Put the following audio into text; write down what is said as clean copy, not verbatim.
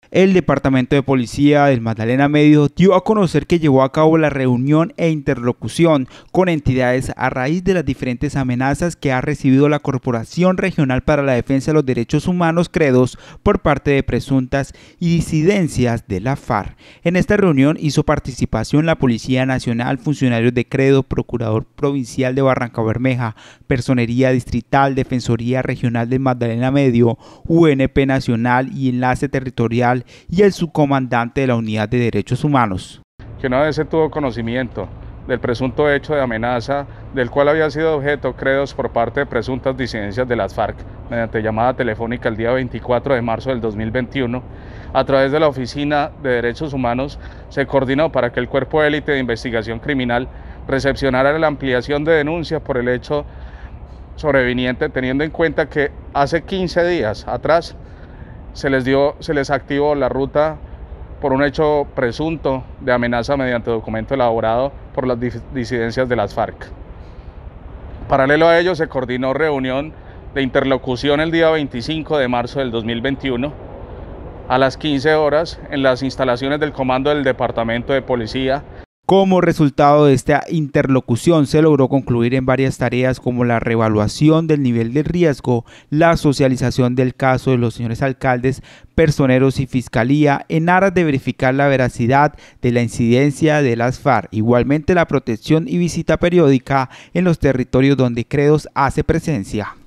El Departamento de Policía del Magdalena Medio dio a conocer que llevó a cabo la reunión e interlocución con entidades a raíz de las diferentes amenazas que ha recibido la Corporación Regional para la Defensa de los Derechos Humanos, CREDOS, por parte de presuntas disidencias de la FARC. En esta reunión hizo participación la Policía Nacional, funcionarios de CREDOS, Procurador Provincial de Barrancabermeja, Personería Distrital, Defensoría Regional del Magdalena Medio, UNP Nacional y Enlace Territorial, y el subcomandante de la Unidad de Derechos Humanos. Que una vez se tuvo conocimiento del presunto hecho de amenaza del cual había sido objeto CREDOS por parte de presuntas disidencias de las FARC mediante llamada telefónica el día 24 de marzo del 2021, a través de la Oficina de Derechos Humanos se coordinó para que el Cuerpo de Élite de Investigación Criminal recepcionara la ampliación de denuncias por el hecho sobreviniente, teniendo en cuenta que hace 15 días atrás se les activó la ruta por un hecho presunto de amenaza mediante documento elaborado por las disidencias de las FARC. Paralelo a ello, se coordinó reunión de interlocución el día 25 de marzo del 2021 a las 15 horas en las instalaciones del Comando del Departamento de Policía. Como resultado de esta interlocución se logró concluir en varias tareas como la reevaluación del nivel de riesgo, la socialización del caso de los señores alcaldes, personeros y fiscalía en aras de verificar la veracidad de la incidencia de las FARC, igualmente la protección y visita periódica en los territorios donde CREDOS hace presencia.